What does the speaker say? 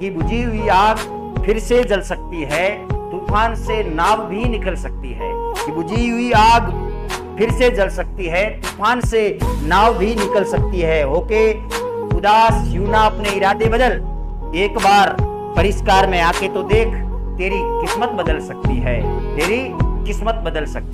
कि बुझी हुई आग फिर से जल सकती है, तूफान से नाव भी निकल सकती है। कि बुझी हुई आग फिर से जल सकती है, तूफान से नाव भी निकल सकती है। होके उदास यूं ना अपने इरादे बदल, एक बार परिष्कार में आके तो देख, तेरी किस्मत बदल सकती है, तेरी किस्मत बदल सकती है।